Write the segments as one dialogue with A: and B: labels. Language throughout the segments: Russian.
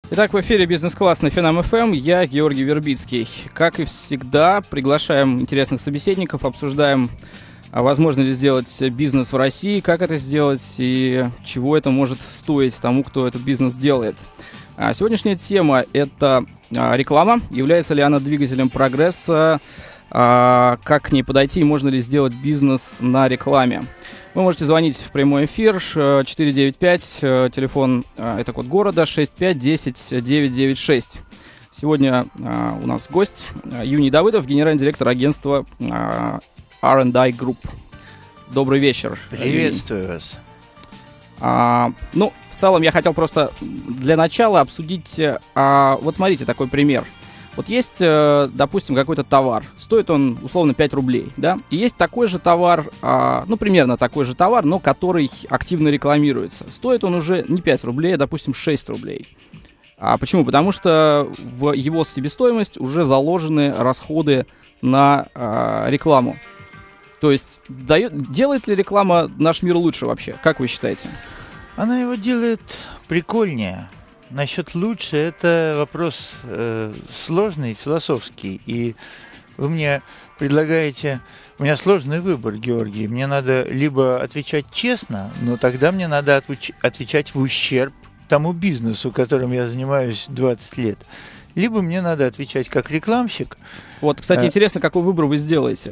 A: Итак, в эфире «Бизнес-класс» на Финам ФМ. Я Георгий Вербицкий. Как и всегда, приглашаем интересных собеседников, обсуждаем, возможно ли сделать бизнес в России, как это сделать и чего это может стоить тому, кто этот бизнес делает. Сегодняшняя тема – это реклама. Является ли она двигателем прогресса? Как к ней подойти? Можно ли сделать бизнес на рекламе? Вы можете звонить в прямой эфир 495, телефон, это код города, 6510-996. Сегодня у нас гость Юний Давыдов, генеральный директор агентства R&I Group. Добрый вечер.
B: Приветствую вас.
A: В целом я хотел просто для начала обсудить, вот смотрите, такой пример. Вот есть, допустим, какой-то товар, стоит он условно 5 рублей, да, и есть такой же товар, примерно такой же товар, но который активно рекламируется. Стоит он уже не 5 рублей, а, допустим, 6 рублей. Почему? Потому что в его себестоимость уже заложены расходы на рекламу. То есть делает ли реклама наш мир лучше вообще? Как вы считаете?
B: Она его делает прикольнее. Насчет лучше, это вопрос сложный, философский. И вы мне предлагаете... У меня сложный выбор, Георгий. Мне надо либо отвечать честно, но тогда мне надо отвечать в ущерб тому бизнесу, которым я занимаюсь 20 лет. Либо мне надо отвечать как рекламщик.
A: Вот, кстати, интересно, какой выбор вы сделаете?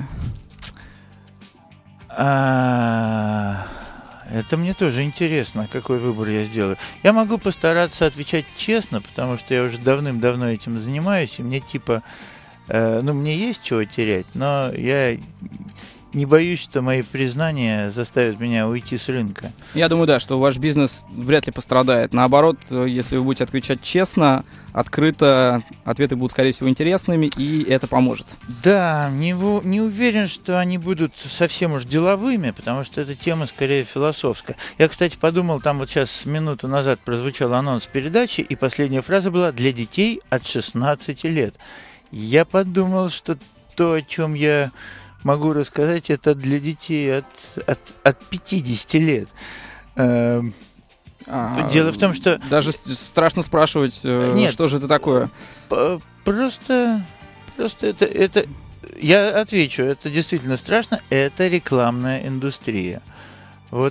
B: Это мне тоже интересно, какой выбор я сделаю. Я могу постараться отвечать честно, потому что я уже давным-давно этим занимаюсь, и мне мне есть чего терять, но я не боюсь, что мои признания заставят меня уйти с рынка. Я
A: думаю, да, что ваш бизнес вряд ли пострадает. Наоборот, если вы будете отвечать честно, открыто, ответы будут, скорее всего, интересными, и это поможет. Да, не уверен, что они будут совсем уж деловыми, потому что эта тема скорее философская. Я, кстати, подумал, там вот сейчас минуту назад прозвучал анонс передачи, и последняя фраза была «для детей от 16 лет». Я подумал, что то, о чем я могу рассказать, это для детей от 50 лет. Дело в том, что... Даже страшно спрашивать, нет, что же это такое? Просто это... Я отвечу, это действительно страшно, это рекламная индустрия. Вот.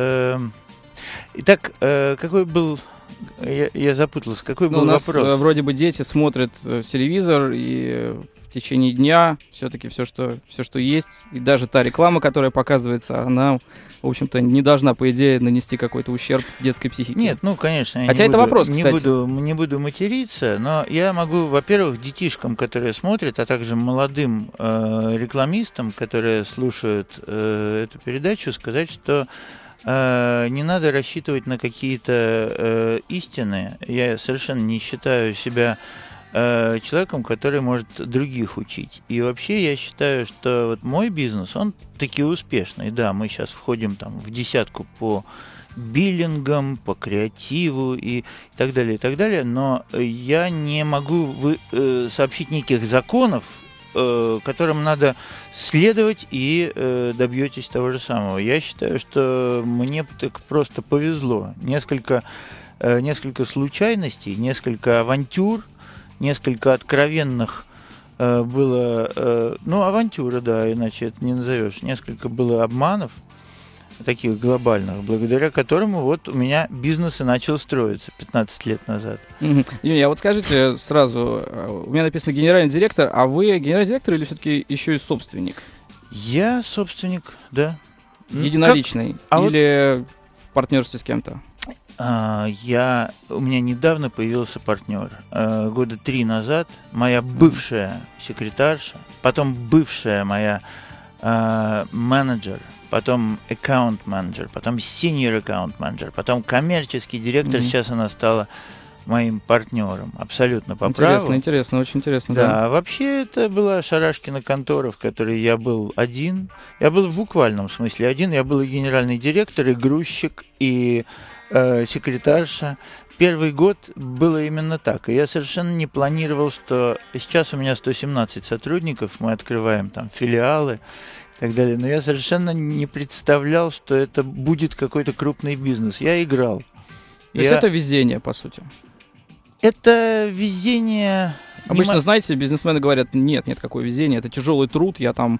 A: Итак, какой был... Я запутался, какой был вопрос? У нас вроде бы дети смотрят телевизор, и в течение дня все-таки все, что есть, и даже та реклама, которая показывается, она, в общем-то, не должна, по идее, нанести какой-то ущерб детской психике. Нет, конечно. Хотя это вопрос, кстати. Не буду материться, но я могу, во-первых, детишкам, которые смотрят, а также молодым рекламистам, которые слушают эту передачу, сказать, что не надо рассчитывать на какие-то истины. Я совершенно не считаю себя человеком, который может других учить. И вообще я считаю, что вот мой бизнес, он таки успешный. Да, мы сейчас входим там в десятку по биллингам, по креативу и так далее, но я не могу сообщить неких законов, которым надо следовать, и добьетесь того же самого. Я считаю, что мне так просто повезло. Несколько случайностей, несколько авантюр, несколько откровенных было... авантюра, да, иначе это не назовешь. Несколько было обманов, таких глобальных, благодаря которому вот у меня бизнес и начал строиться 15 лет назад. Юрий, вот скажите сразу, у меня написано генеральный директор, а вы генеральный директор или все-таки еще и собственник? Я собственник, да. Единоличный? Или в партнерстве с кем-то? У меня недавно появился партнер. Года 3 назад моя бывшая секретарша, потом бывшая моя менеджер, потом аккаунт-менеджер, потом senior аккаунт-менеджер, потом коммерческий директор. Сейчас она стала моим партнером, абсолютно по праву. Интересно, очень интересно. Да, вообще это была шарашкина контора, в которой я был один. Я был в буквальном смысле один. Я был и генеральный директор, и грузчик, и секретарша. Первый год было именно так. И я совершенно не планировал, что сейчас у меня 117 сотрудников, мы открываем там филиалы и так далее. Но я совершенно не представлял, что это будет какой-то крупный бизнес. Я играл. То есть это везение, по сути? Это везение...
C: Обычно, знаете, бизнесмены говорят, нет какое везение, это тяжелый труд, я там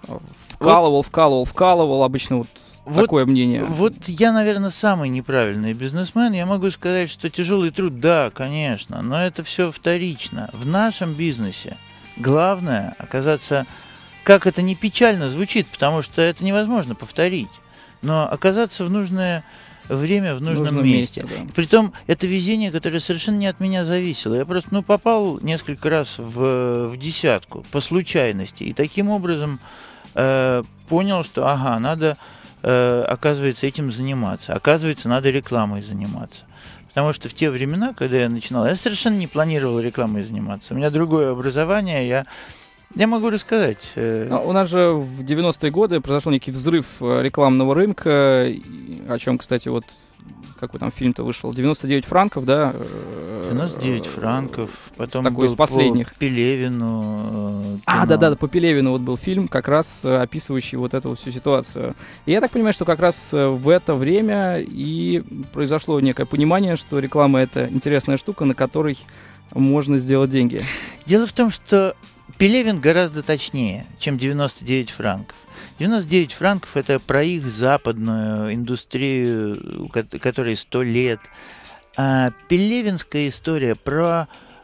C: вкалывал, обычно вот такое мнение.
A: Вот я, наверное, самый неправильный бизнесмен. Я могу сказать, что тяжелый труд, да, конечно, но это все вторично. В нашем бизнесе главное оказаться, как это не печально звучит, потому что это невозможно повторить, но оказаться в нужное время в нужном месте. Да. Притом это везение, которое совершенно не от меня зависело. Я просто попал несколько раз в десятку по случайности. И таким образом понял, что надо, оказывается, этим заниматься. Оказывается, надо рекламой заниматься. Потому что в те времена, когда я начинал, я совершенно не планировал рекламой заниматься. У меня другое образование, я могу рассказать.
C: У нас же в 90-е годы произошел некий взрыв рекламного рынка, о чем, кстати, вот какой там фильм-то вышел, 99 франков, да?
A: 99 франков, потом
C: такой
A: был
C: из последних.
A: По Пелевину.
C: Да, по Пелевину вот был фильм, как раз описывающий вот эту всю ситуацию. И я так понимаю, что как раз в это время и произошло некое понимание, что реклама — это интересная штука, на которой можно сделать деньги.
A: Дело в том, что Пелевин гораздо точнее, чем 99 франков. 99 франков – это про их западную индустрию, которой 100 лет. А пелевинская история про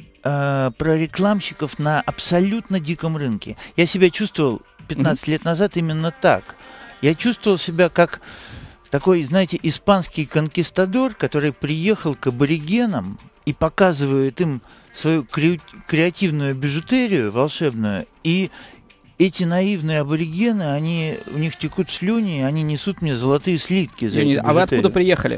A: рекламщиков на абсолютно диком рынке. Я себя чувствовал 15 лет назад именно так. Я чувствовал себя как такой, знаете, испанский конкистадор, который приехал к аборигенам и показывает им свою креативную бижутерию волшебную, и эти наивные аборигены, у них текут слюни, они несут мне золотые слитки за
C: А вы откуда приехали?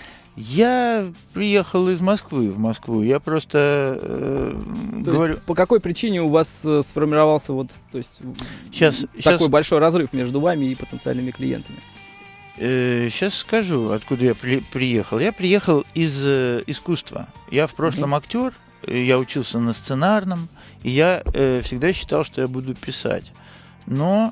A: Я приехал из Москвы в Москву. Я просто говорю...
C: Есть, по какой причине у вас сформировался такой большой разрыв между вами и потенциальными клиентами?
A: Сейчас скажу, откуда я приехал. Я приехал из искусства. Я в прошлом актер. Я учился на сценарном, и я всегда считал, что я буду писать. Но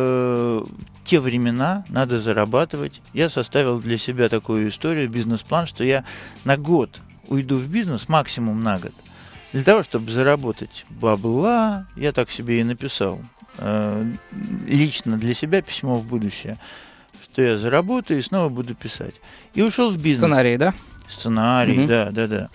A: те времена, надо зарабатывать. Я составил для себя такую историю, бизнес-план, что я на год уйду в бизнес, максимум на год, для того, чтобы заработать бабла. Я так себе и написал лично для себя письмо в будущее, что я заработаю и снова буду писать. И ушел в бизнес.
C: Сценарий, да?
A: Сценарий, да.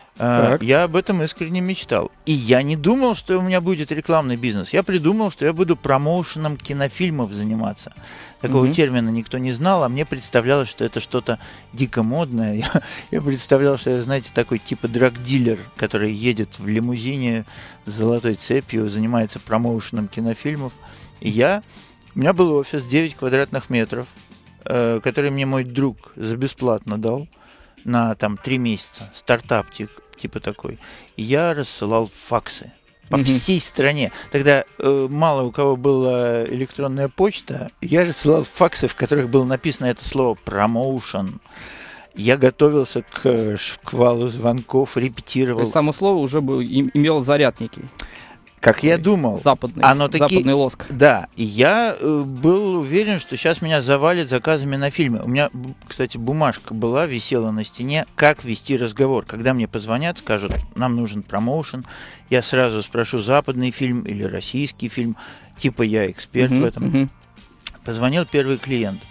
A: Я об этом искренне мечтал. И я не думал, что у меня будет рекламный бизнес. Я придумал, что я буду промоушеном кинофильмов заниматься. Такого термина никто не знал, а мне представлялось, что это что-то дико модное. Я представлял, что я, знаете, такой типа драг-дилер, который едет в лимузине с золотой цепью, занимается промоушеном кинофильмов. И у меня был офис 9 квадратных метров, который мне мой друг за бесплатно дал на 3 месяца. Стартап типа такой. И я рассылал факсы по всей стране. Тогда мало у кого была электронная почта. Я рассылал факсы, в которых было написано это слово «промоушен». Я готовился к шквалу звонков, репетировал.
C: То есть само слово уже имело заряд некий.
A: Как я думал.
C: Западный лоск.
A: Да, и я был уверен, что сейчас меня завалят заказами на фильмы. У меня, кстати, бумажка висела на стене, как вести разговор. Когда мне позвонят, скажут, нам нужен промоушен, я сразу спрошу, западный фильм или российский фильм, типа я эксперт в этом. Позвонил первый клиент.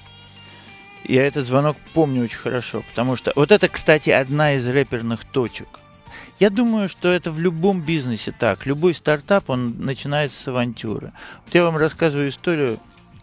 A: Я этот звонок помню очень хорошо, потому что вот это, кстати, одна из рэперных точек. Я думаю, что это в любом бизнесе так. Любой стартап, он начинается с авантюры. Вот я вам рассказываю историю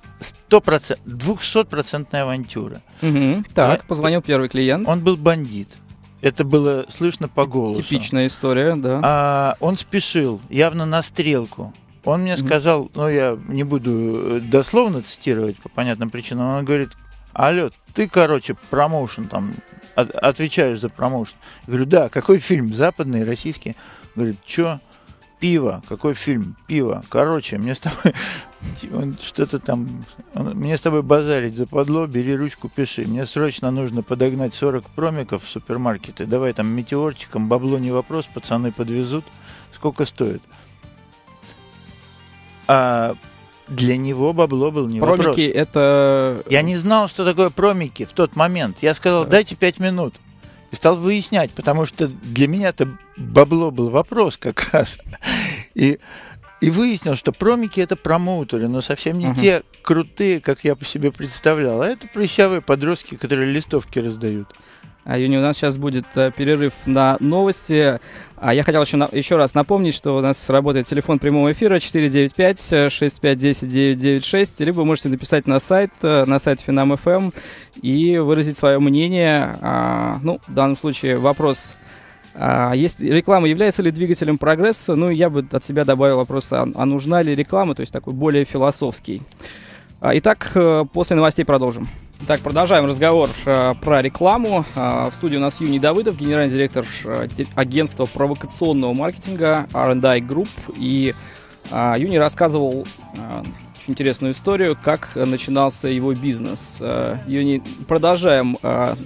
A: 100%, 200% авантюра.
C: Так, позвонил первый клиент.
A: Он был бандит. Это было слышно по голосу.
C: Типичная история, да.
A: Он спешил, явно на стрелку. Он мне сказал, я не буду дословно цитировать по понятным причинам, он говорит: алло, ты, промоушен отвечаешь за промоушен. Я говорю, да, какой фильм, западный, российский? Говорит, чё? Пиво. Какой фильм? Пиво. Мне с тобой мне с тобой базарить западло, бери ручку, пиши. Мне срочно нужно подогнать 40 промиков в супермаркеты. Давай метеорчиком, бабло не вопрос, пацаны подвезут. Сколько стоит? Для него бабло был не вопрос.
C: Промики — это...
A: Я не знал, что такое промики в тот момент. Я сказал, дайте 5 минут. И стал выяснять, потому что для меня это бабло был вопрос как раз. И выяснил, что промики — это промоутеры, но совсем не те крутые, как я по себе представлял. А это прыщавые подростки, которые листовки раздают.
C: Юни, у нас сейчас будет перерыв на новости. Я хотел еще раз напомнить, что у нас работает телефон прямого эфира 495-6510-996, либо вы можете написать на сайт Finam.FM и выразить свое мнение. В данном случае вопрос: реклама является ли двигателем прогресса? Ну, я бы от себя добавил вопрос, а нужна ли реклама, то есть такой более философский. Итак, после новостей продолжим. Так, продолжаем разговор про рекламу. В студии у нас Юний Давыдов, генеральный директор агентства провокационного маркетинга R&I Group. И Юний рассказывал очень интересную историю, как начинался его бизнес. Юний, продолжаем.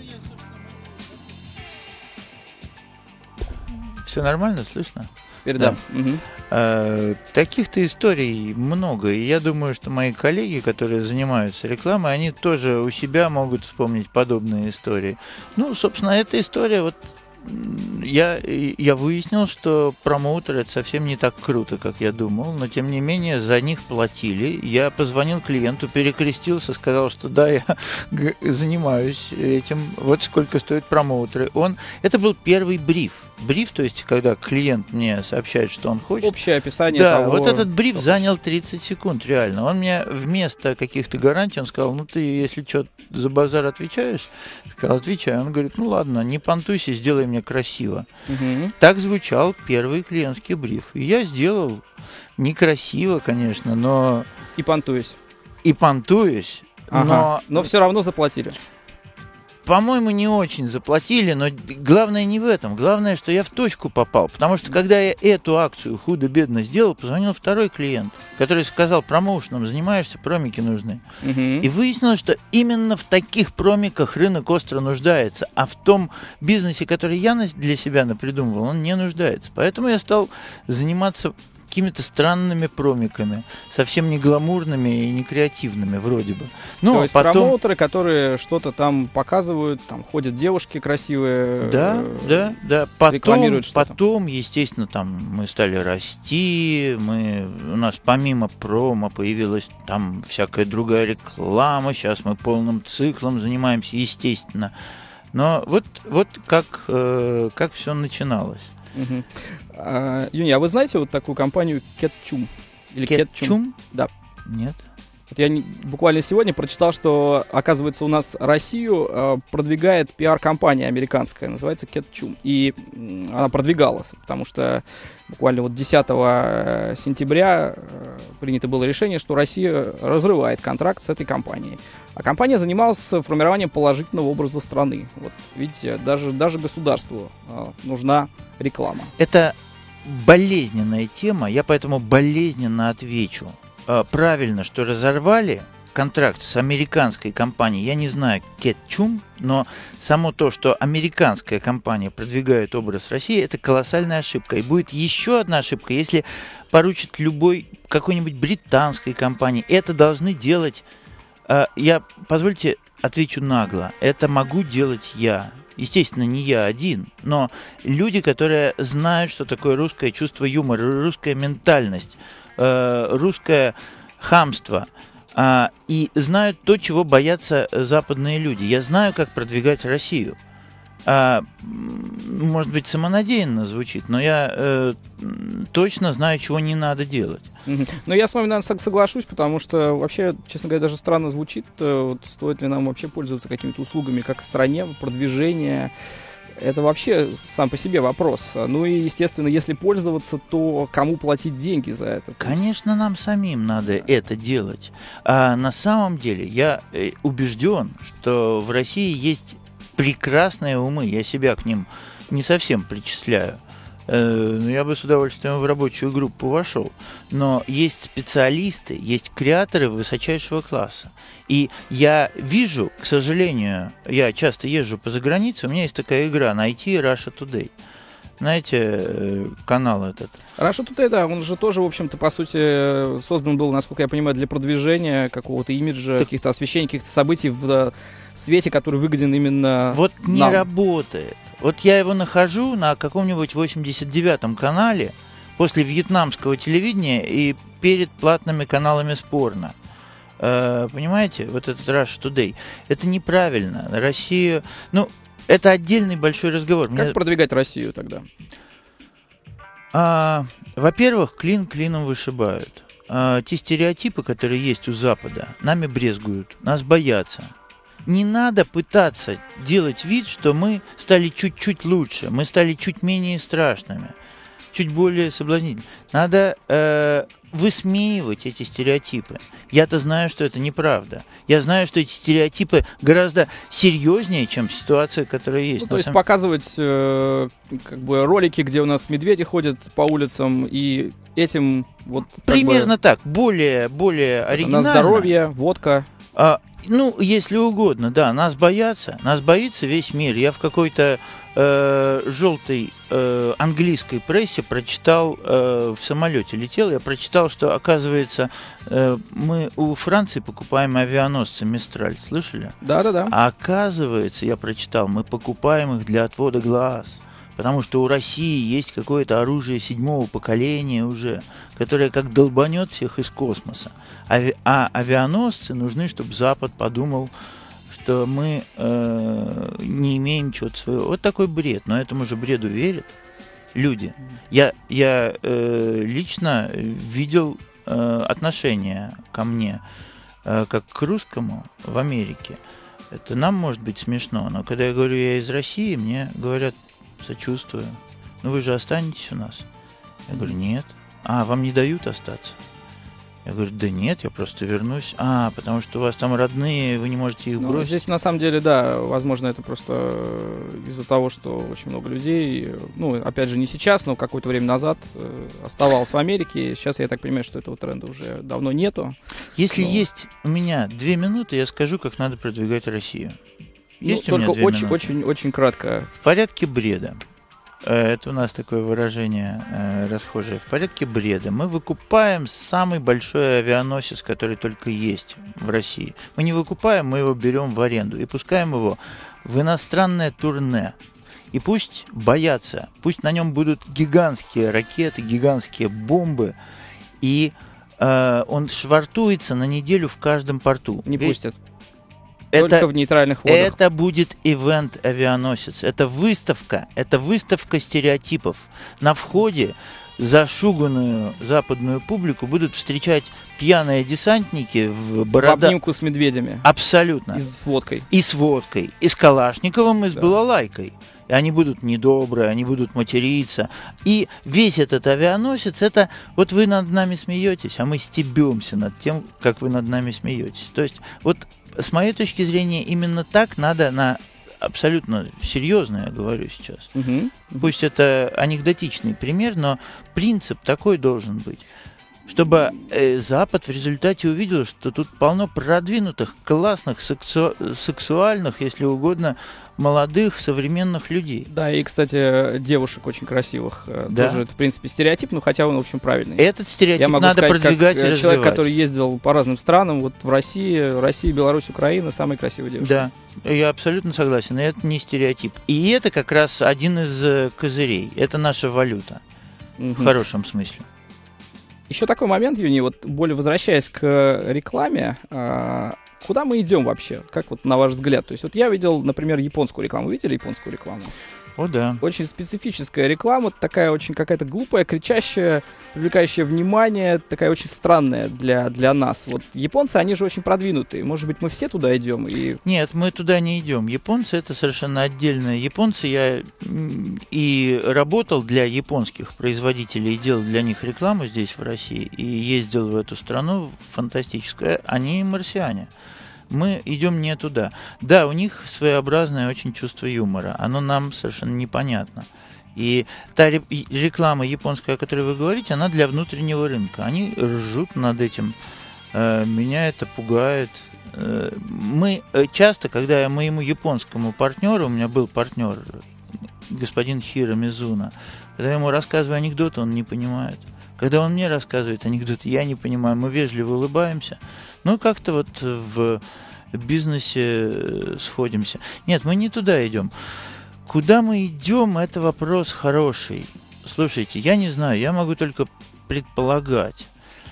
A: Все нормально, слышно?
C: Теперь да.
A: Таких-то историй много, и я думаю, что мои коллеги, которые занимаются рекламой, они тоже у себя могут вспомнить подобные истории. Ну, собственно, эта история, вот я выяснил, что промоутеры — это совсем не так круто, как я думал, но тем не менее за них платили. Я позвонил клиенту, перекрестился, сказал, что да, я занимаюсь этим, вот сколько стоят промоутеры. Это был первый бриф. Бриф, то есть, когда клиент мне сообщает, что он хочет.
C: Общее описание
A: да,
C: того,
A: вот этот бриф занял 30 секунд, реально. Он мне вместо каких-то гарантий, он сказал, ну ты, если что, за базар отвечаешь? Сказал, отвечаю. Он говорит, ну ладно, не понтуйся, сделай мне красиво. Так звучал первый клиентский бриф. И я сделал некрасиво, конечно, но...
C: И понтуюсь. Но все равно заплатили.
A: По-моему, не очень заплатили, но главное не в этом. Главное, что я в точку попал. Потому что, когда я эту акцию худо-бедно сделал, позвонил второй клиент, который сказал, промоушеном занимаешься, промики нужны. И выяснилось, что именно в таких промиках рынок остро нуждается. А в том бизнесе, который я для себя напридумывал, он не нуждается. Поэтому я стал заниматься какими-то странными промиками, совсем не гламурными и не креативными вроде бы.
C: Ну, то есть промоутеры, которые что-то там показывают, там ходят девушки красивые,
A: да.
C: Рекламируют что-то.
A: Потом, естественно, там мы стали расти, у нас помимо промо появилась там всякая другая реклама, сейчас мы полным циклом занимаемся, естественно. Но вот как все начиналось.
C: Юни, а вы знаете вот такую компанию Кетчум? Или
A: Кетчум?
C: Да.
A: Нет.
C: Вот я буквально сегодня прочитал, что, оказывается, у нас Россию продвигает пиар-компания американская, называется Кетчум. И она продвигалась, потому что буквально вот 10 сентября принято было решение, что Россия разрывает контракт с этой компанией. А компания занималась формированием положительного образа страны. Вот видите, даже государству нужна реклама.
A: Это болезненная тема, я поэтому болезненно отвечу. Правильно, что разорвали контракт с американской компанией. Я не знаю, Кетчум, но само то, что американская компания продвигает образ России, это колоссальная ошибка. И будет еще одна ошибка, если поручат какой-нибудь британской компании. Это должны делать... Позвольте, отвечу нагло. Это могу делать я. Естественно, не я один, но люди, которые знают, что такое русское чувство юмора, русская ментальность, русское хамство, и знают то, чего боятся западные люди. Я знаю, как продвигать Россию. Может быть, самонадеянно звучит, но я точно знаю, чего не надо делать.
C: Но я с вами, наверное, соглашусь, потому что вообще, честно говоря, даже странно звучит, стоит ли нам вообще пользоваться какими-то услугами как в стране, продвижение. Это вообще сам по себе вопрос. Ну и, естественно, если пользоваться, то кому платить деньги за это?
A: Конечно, нам самим надо это делать. А на самом деле я убежден, что в России есть прекрасные умы. Я себя к ним не совсем причисляю. Я бы с удовольствием в рабочую группу вошел. Но есть специалисты, есть креаторы высочайшего класса. И я вижу, к сожалению, я часто езжу по загранице, у меня есть такая игра «Найти Russia Today». знаете, канал этот.
C: Russia Today, да, он же тоже, в общем-то, по сути, создан был, насколько я понимаю, для продвижения какого-то имиджа, каких-то освещений, каких-то событий в свете, который выгоден именно
A: Вот не
C: нам.
A: работает. Вот я его нахожу на каком-нибудь 89-м канале после вьетнамского телевидения и перед платными каналами спорно. Понимаете, вот этот Russia Today, это неправильно. Россия, ну, это отдельный большой разговор.
C: Как продвигать Россию тогда?
A: Во-первых, клин клином вышибают. Те стереотипы, которые есть у Запада, нами брезгуют, нас боятся. Не надо пытаться делать вид, что мы стали чуть-чуть лучше, мы стали чуть менее страшными, чуть более соблазнительными. Надо высмеивать эти стереотипы. Я-то знаю, что это неправда. Я знаю, что эти стереотипы гораздо серьезнее, чем ситуация, которая есть.
C: Ну, то есть показывать как бы ролики, где у нас медведи ходят по улицам, и этим вот
A: примерно так, более оригинально.
C: На здоровье, водка.
A: Ну, если угодно, да, нас боятся, нас боится весь мир. Я в какой-то желтой английской прессе прочитал, в самолете летел, я прочитал, что, оказывается, мы у Франции покупаем авианосцы «Мистраль», слышали?
C: Да-да-да.
A: А оказывается, я прочитал, мы покупаем их для отвода глаз. Потому что у России есть какое-то оружие 7-го поколения уже, которое как долбанет всех из космоса. А авианосцы нужны, чтобы Запад подумал, что мы не имеем чего-то своего. Вот такой бред. Но этому же бреду верят люди. Я лично видел отношение ко мне как к русскому в Америке. Это нам может быть смешно, но когда я говорю, я из России, мне говорят: сочувствую. Ну вы же останетесь у нас? Я говорю: нет. Вам не дают остаться? Я говорю: да нет, я просто вернусь. Потому что у вас там родные, вы не можете их бросить.
C: Здесь на самом деле, да, возможно, это просто из-за того, что очень много людей, ну, опять же, не сейчас, но какое-то время назад оставалось в Америке. Сейчас я так понимаю, что этого тренда уже давно нету.
A: Если есть у меня 2 минуты, я скажу, как надо продвигать Россию. Есть у меня
C: только
A: 2 минуты?
C: очень кратко.
A: В порядке бреда. Это у нас такое выражение расхожее. В порядке бреда. Мы выкупаем самый большой авианосец, который только есть в России. Мы не выкупаем, мы его берем в аренду и пускаем его в иностранное турне. И пусть боятся, пусть на нем будут гигантские ракеты, гигантские бомбы, и он швартуется на неделю в каждом порту.
C: Не пустят. Только в нейтральных водах.
A: Это будет ивент-авианосец. Это выставка стереотипов. На входе зашуганную западную публику будут встречать пьяные десантники в бородах.
C: В обнимку с медведями.
A: Абсолютно.
C: И с водкой.
A: И с водкой. И с Калашниковым, и с балалайкой. И они будут недобрые, они будут материться. И весь этот авианосец, это вот вы над нами смеетесь, а мы стебемся над тем, как вы над нами смеетесь. То есть вот с моей точки зрения именно так надо на абсолютно серьезно, я говорю сейчас. Пусть это анекдотичный пример, но принцип такой должен быть. Чтобы Запад в результате увидел, что тут полно продвинутых, классных, сексуальных, если угодно, молодых, современных людей.
C: Да, и, кстати, девушек очень красивых.
A: Да.
C: Тоже это, в принципе, стереотип, но хотя он, в общем, правильный.
A: Этот стереотип надо
C: сказать,
A: продвигать и
C: как
A: развивать.
C: Человек, который ездил по разным странам, вот в Россия, Беларусь, Украина, самые красивые девушки.
A: Да, я абсолютно согласен, и это не стереотип. И это как раз один из козырей. Это наша валюта, в хорошем смысле.
C: Еще такой момент, Юни, вот более возвращаясь к рекламе, куда мы идем вообще? Как вот на ваш взгляд? То есть вот я видел, например, японскую рекламу. Вы видели японскую рекламу?
A: О, да.
C: Очень специфическая реклама, такая очень какая-то глупая, кричащая, привлекающая внимание, такая очень странная для нас. Вот японцы, они же очень продвинутые. Может быть, мы все туда идем?
A: Нет, мы туда не идем. Японцы — это совершенно отдельно. Японцы, я и работал для японских производителей, и делал для них рекламу здесь, в России, и ездил в эту страну фантастическую. Они марсиане. Мы идем не туда. Да, у них своеобразное очень чувство юмора. Оно нам совершенно непонятно. И та реклама японская, о которой вы говорите, она для внутреннего рынка. Они ржут над этим. Меня это пугает. Мы часто, когда я моему японскому партнеру, у меня был партнер господин Хиро Мизуна. Когда я ему рассказываю анекдоты, он не понимает. Когда он мне рассказывает анекдоты, я не понимаю. Мы вежливо улыбаемся. Ну, как-то вот в бизнесе сходимся. Нет, мы не туда идем. Куда мы идем, это вопрос хороший. Слушайте, я не знаю, я могу только предполагать.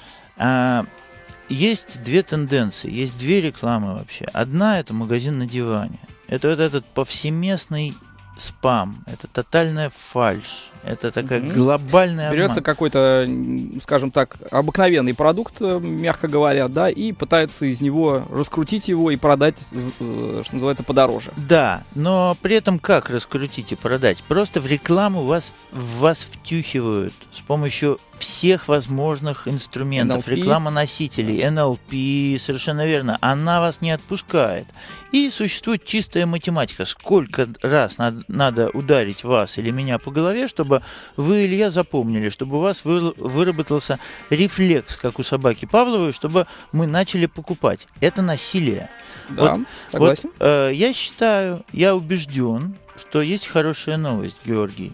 A: Есть две тенденции, есть две рекламы вообще. Одна – это магазин на диване. Это вот этот повсеместный спам, это тотальная фальшь, это такая глобальная
C: Берется какой-то, скажем так, обыкновенный продукт, мягко говоря, да, и пытается из него раскрутить его и продать, что называется, подороже.
A: Да, но при этом как раскрутить и продать? Просто в рекламу вас втюхивают с помощью всех возможных инструментов,
C: NLP.
A: реклама-носителей, NLP, совершенно верно, она вас не отпускает. И существует чистая математика. Сколько раз надо ударить вас или меня по голове, чтобы вы или я запомнили, чтобы у вас выработался рефлекс, как у собаки Павловой, чтобы мы начали покупать. Это насилие.
C: Да, согласен.
A: Вот, я считаю, я убежден, что есть хорошая новость, Георгий.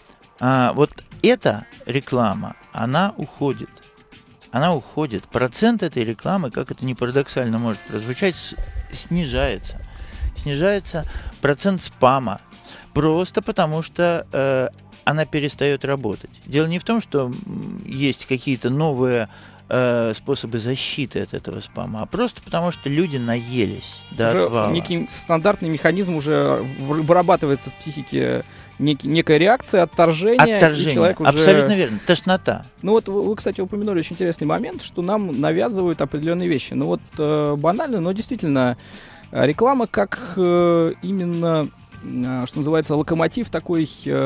A: Вот эта реклама, она уходит. Она уходит. Процент этой рекламы, как это ни парадоксально может прозвучать, снижается. Снижается процент спама. Просто потому что она перестает работать. Дело не в том, что есть какие-то новые способы защиты от этого спама, а просто потому что люди наелись до отвала.
C: Некий стандартный механизм уже вырабатывается в психике, некая реакция, отторжение.
A: Отторжение,
C: человек уже...
A: абсолютно верно, тошнота.
C: Ну вот вы, кстати, упомянули очень интересный момент, что нам навязывают определенные вещи. Ну вот банально, но действительно, реклама как именно, что называется, локомотив такой,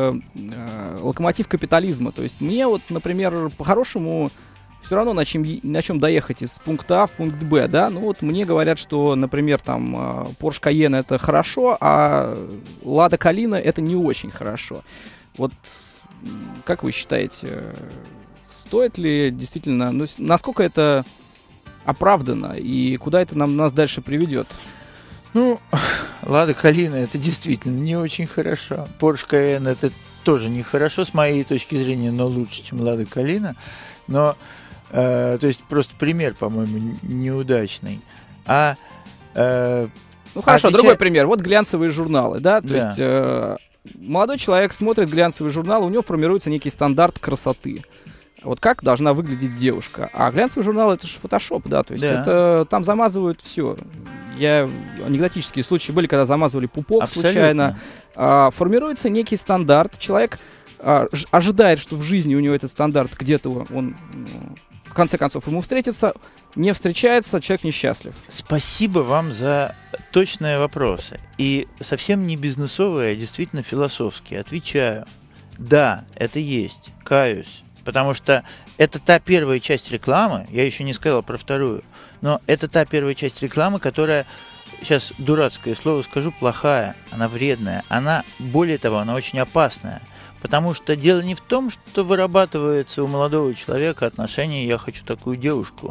C: локомотив капитализма. То есть мне вот, например, по-хорошему все равно на чем доехать из пункта А в пункт Б, да, ну вот мне говорят, что, например, там, Porsche Cayenne это хорошо, а Lada Kalina это не очень хорошо. Вот, как вы считаете, стоит ли действительно, ну, насколько это оправдано и куда это нас дальше приведет?
A: Ну, Lada Kalina это действительно не очень хорошо. Porsche Cayenne это тоже нехорошо, с моей точки зрения, но лучше, чем Lada Kalina. Но то есть просто пример, по-моему, неудачный.
C: Ну хорошо, другой пример. Вот глянцевые журналы, да? То есть молодой человек смотрит глянцевый журнал, у него формируется некий стандарт красоты. Вот как должна выглядеть девушка. А глянцевый журнал это же фотошоп, да? То есть это там замазывают все. Анекдотические случаи были, когда замазывали пупок абсолютно случайно. Формируется некий стандарт. Человек ожидает, что в жизни у него этот стандарт где-то он в конце концов ему встретится, не встречается, человек несчастлив.
A: Спасибо вам за точные вопросы. И совсем не бизнесовые, а действительно философские. Отвечаю. Да, это есть. Каюсь. Потому что это та первая часть рекламы, я еще не сказал про вторую, но это та первая часть рекламы, которая, сейчас дурацкое слово скажу, плохая, она вредная, она, более того, она очень опасная. Потому что дело не в том, что вырабатывается у молодого человека отношение «я хочу такую девушку»,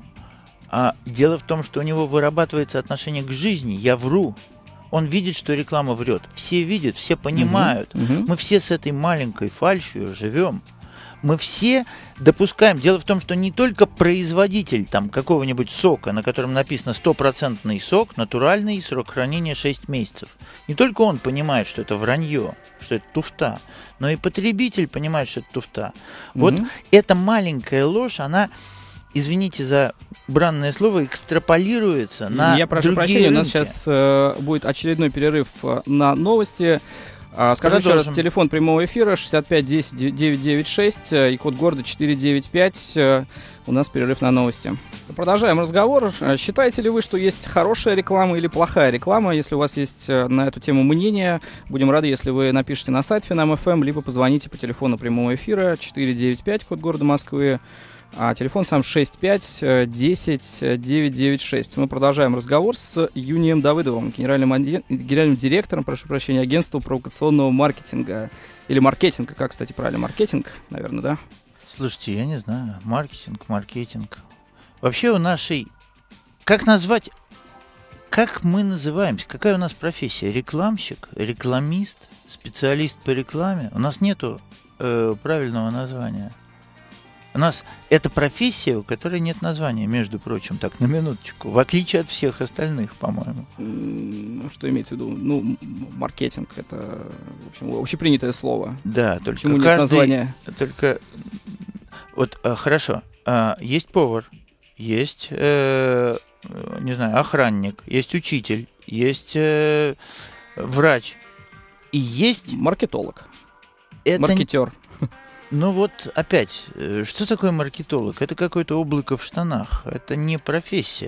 A: а дело в том, что у него вырабатывается отношение к жизни «я вру». Он видит, что реклама врет. Все видят, все понимают. Мы все с этой маленькой фальшью живем. Мы все допускаем. Дело в том, что не только производитель там какого-нибудь сока, на котором написано 100% сок, натуральный, срок хранения 6 месяцев. Не только он понимает, что это вранье, что это туфта, но и потребитель понимает, что это туфта. Вот эта маленькая ложь, она, извините за бранное слово, экстраполируется на другие.
C: Я прошу прощения, у нас сейчас будет очередной перерыв на новости. Скажу еще раз, телефон прямого эфира 65 10 996 и код города 495. У нас перерыв на новости. Продолжаем разговор. Считаете ли вы, что есть хорошая реклама или плохая реклама? Если у вас есть на эту тему мнение, будем рады, если вы напишите на сайт Финам.ФМ, либо позвоните по телефону прямого эфира 495, код города Москвы. А телефон сам 65 10 996. Мы продолжаем разговор с Юнием Давыдовым, генеральным директором, прошу прощения, агентства провокационного маркетинга. Или маркетинга, как, кстати, правильно? Маркетинг, наверное, да?
A: Слушайте, я не знаю. Маркетинг. Вообще у нашей... Как назвать... Как мы называемся? Какая у нас профессия? Рекламщик? Рекламист? специалист по рекламе, у нас нету правильного названия. У нас это профессия, у которой нет названия, между прочим, так, на минуточку, в отличие от всех остальных, по-моему.
C: Что имеется в виду? Ну, маркетинг — это, в общем, общепринятое слово.
A: Да, только
C: почему нет названия?
A: Только, вот, хорошо, есть повар, есть, не знаю, охранник, есть учитель, есть врач, и есть...
C: Маркетолог.
A: Это
C: маркетер.
A: Ну вот опять, что такое маркетолог? Это какое-то облако в штанах, это не профессия.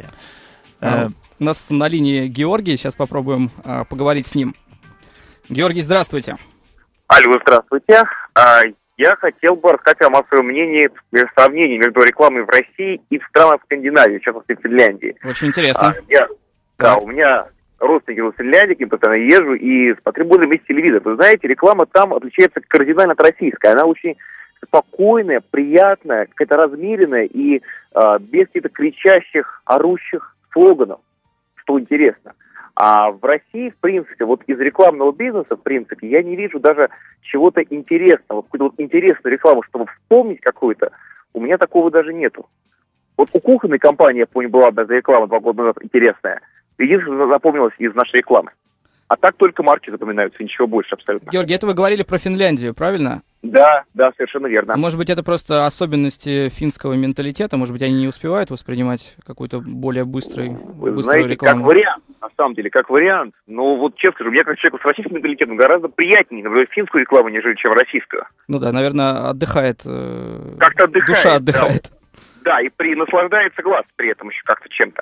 C: У нас на линии Георгий, сейчас попробуем поговорить с ним. Георгий, здравствуйте.
D: Алло, здравствуйте. Я хотел бы рассказать вам о своем мнении в сравнении между рекламой в России и в странах Скандинавии, в частности в Финляндии.
C: Очень интересно.
D: У меня родственники в Финляндии, к ним постоянно езжу, и смотрю более вместе телевизор. Вы знаете, реклама там отличается кардинально от российской. Она очень спокойная, приятная, какая-то размеренная и без каких-то кричащих, орущих слоганов, что интересно. А в России, в принципе, вот из рекламного бизнеса, в принципе, я не вижу даже чего-то интересного, какую-то вот интересную рекламу, чтобы вспомнить какую-то, у меня такого даже нету. Вот у кухонной компании, я помню, была одна реклама 2 года назад интересная. Единственное, что запомнилось из нашей рекламы. А так только марки запоминаются, ничего больше абсолютно.
C: Георгий, это вы говорили про Финляндию, правильно?
D: Да, совершенно верно.
C: Может быть, это просто особенности финского менталитета? Может быть, они не успевают воспринимать какую-то более быструю
D: знаете,
C: рекламу?
D: как вариант, на самом деле, как вариант. Но вот честно скажу, мне как человеку с российским менталитетом гораздо приятнее наблюдать финскую рекламу, нежели чем российскую.
C: Ну да, наверное, отдыхает.
D: Как-то отдыхает.
C: Душа отдыхает.
D: Да, и наслаждается глаз при этом еще как-то чем-то.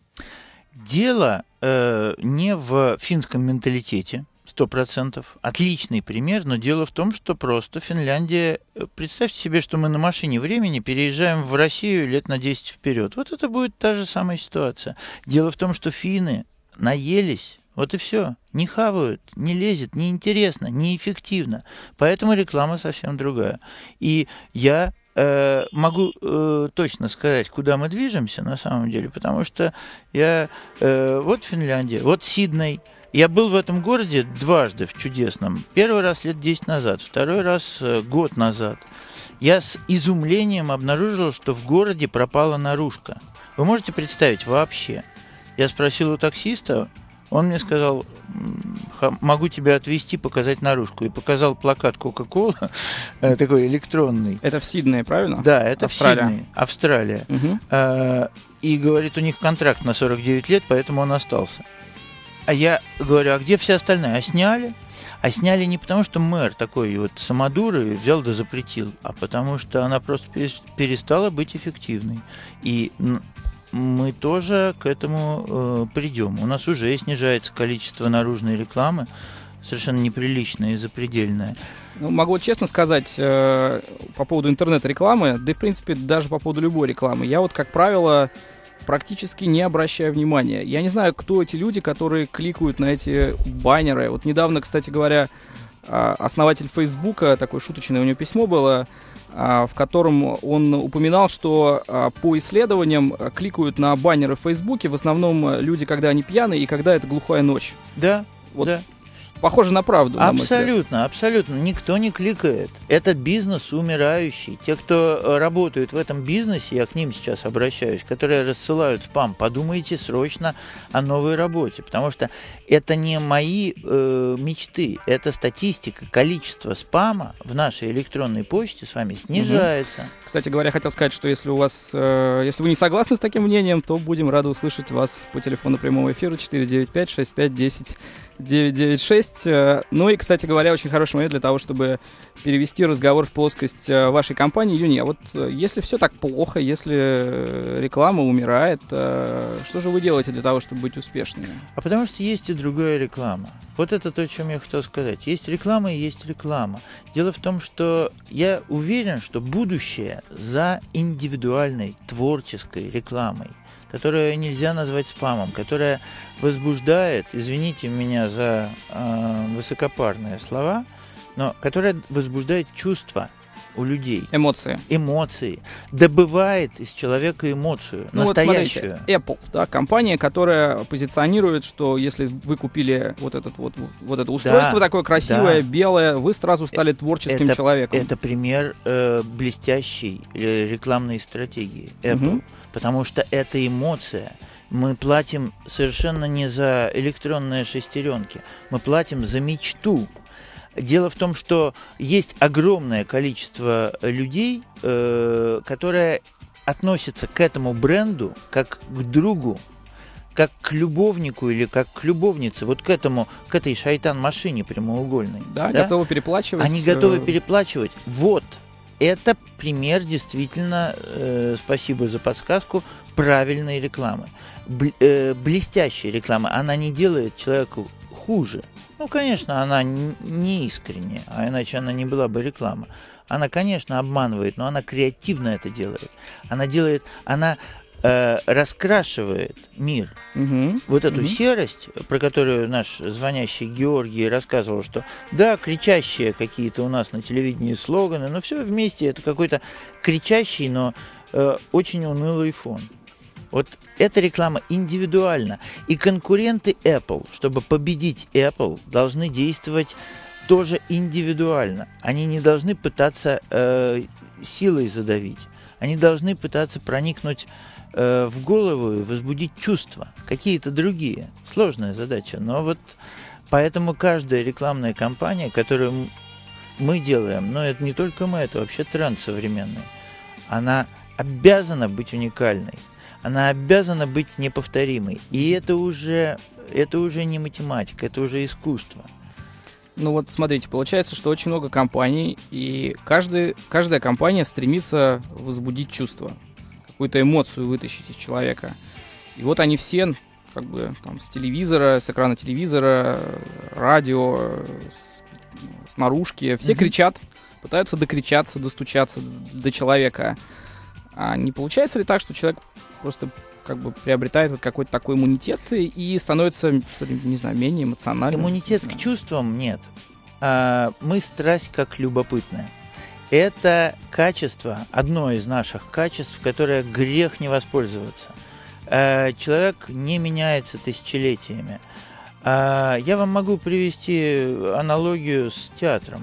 A: Дело не в финском менталитете, 100%. Отличный пример, но дело в том, что просто Финляндия... Представьте себе, что мы на машине времени переезжаем в Россию лет на 10 вперед. Вот это будет та же самая ситуация. Дело в том, что финны наелись, вот и все. Не хавают, не лезет, неинтересно, неэффективно. Поэтому реклама совсем другая. И я могу точно сказать, куда мы движемся на самом деле, потому что я... вот Финляндия, вот Сидней. Я был в этом городе дважды в чудесном. Первый раз лет 10 назад, второй раз год назад. Я с изумлением обнаружил, что в городе пропала наружка. Вы можете представить вообще? Я спросил у таксиста, он мне сказал, могу тебя отвезти, показать наружку. И показал плакат Coca-Cola, такой электронный.
C: Это в Сиднее, правильно?
A: Да, это
C: Австралия.
A: в Сиднее, Австралия.
C: Угу.
A: И говорит, у них контракт на 49 лет, поэтому он остался. А я говорю, а где все остальные? А сняли? А сняли не потому, что мэр такой вот самодур и взял да запретил, а потому что она просто перестала быть эффективной. И мы тоже к этому придем. У нас уже снижается количество наружной рекламы, совершенно неприличное и запредельное.
C: Ну, могу честно сказать, по поводу интернет-рекламы, да и, в принципе, даже по поводу любой рекламы, я вот, как правило, практически не обращаю внимания. Я не знаю, кто эти люди, которые кликают на эти баннеры. Вот недавно, кстати говоря, основатель Фейсбука, такое шуточное у него письмо было, в котором он упоминал, что по исследованиям кликают на баннеры в Фейсбуке в основном люди, когда они пьяные и когда это глухая ночь.
A: Да,
C: вот.
A: Да.
C: Похоже на правду.
A: Абсолютно, абсолютно. Никто не кликает. Это бизнес умирающий. Те, кто работают в этом бизнесе, я к ним сейчас обращаюсь, которые рассылают спам, подумайте срочно о новой работе, потому что это не мои мечты, это статистика. Количество спама в нашей электронной почте с вами снижается.
C: Угу. Кстати говоря, хотел сказать, что если у вас, если вы не согласны с таким мнением, то будем рады услышать вас по телефону прямого эфира 495-65-10-996. Ну и, кстати говоря, очень хороший момент для того, чтобы перевести разговор в плоскость вашей компании. Юния, вот если все так плохо, если реклама умирает, что же вы делаете для того, чтобы быть успешными?
A: А потому что есть и другая реклама. Вот это то, о чем я хотел сказать. Есть реклама и есть реклама. Дело в том, что я уверен, что будущее за индивидуальной, творческой рекламой, которую нельзя назвать спамом, которая возбуждает, извините меня за высокопарные слова, но которая возбуждает чувства у людей.
C: Эмоции.
A: Добывает из человека эмоцию, настоящую.
C: Вот смотрите, Apple, да, компания, которая позиционирует, что если вы купили вот это устройство такое красивое, белое, вы сразу стали творческим человеком.
A: Это пример блестящей рекламной стратегии Apple, потому что это эмоция. Мы платим совершенно не за электронные шестеренки, мы платим за мечту. Дело в том, что есть огромное количество людей, которые относятся к этому бренду как к другу, как к любовнику или как к любовнице, вот к этой шайтан-машине прямоугольной.
C: Да, готовы переплачивать.
A: Они готовы переплачивать. Вот. Это пример действительно, спасибо за подсказку, правильной рекламы. Блестящей рекламы. Она не делает человеку хуже. Ну, конечно, она не искренняя, а иначе она не была бы реклама. Она, конечно, обманывает, но она креативно это делает. Она раскрашивает мир. Вот эту серость, про которую наш звонящий Георгий рассказывал, что да, кричащие какие-то у нас на телевидении слоганы, но все вместе это какой-то кричащий, но очень унылый фон. Вот эта реклама индивидуальна. И конкуренты Apple, чтобы победить Apple, должны действовать тоже индивидуально. Они не должны пытаться силой задавить. Они должны пытаться проникнуть в голову и возбудить чувства. Какие-то другие. Сложная задача. Но вот поэтому каждая рекламная кампания, которую мы делаем, но это не только мы, это вообще тренд современный, она обязана быть уникальной. Она обязана быть неповторимой. И это уже не математика, это уже искусство.
C: Ну вот смотрите, получается, что очень много компаний, и каждая компания стремится возбудить чувство, какую-то эмоцию вытащить из человека. И вот они все, как бы, там, с телевизора, с экрана телевизора, радио, с наружки, все кричат, пытаются докричаться, достучаться до человека. А не получается ли так, что человек просто как бы приобретает вот какой-то такой иммунитет и становится, что ли, не знаю, менее эмоциональным?
A: Иммунитет к чувствам нет. Мы страсть как любопытная. Это качество, одно из наших качеств, которое грех не воспользоваться. Человек не меняется тысячелетиями. Я вам могу привести аналогию с театром.